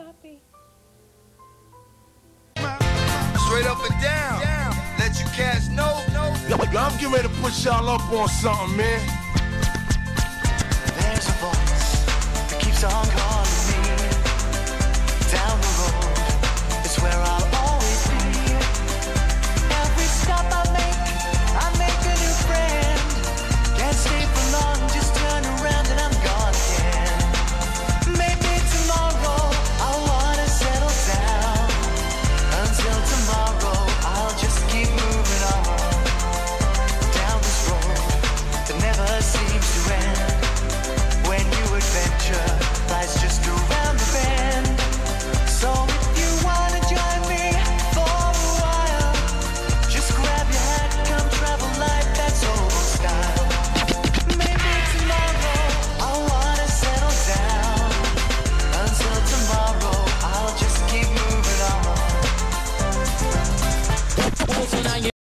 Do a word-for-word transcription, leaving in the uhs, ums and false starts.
happy. Straight up and down. Let you cats know. Yo, I'm getting ready to put y'all up on something, man.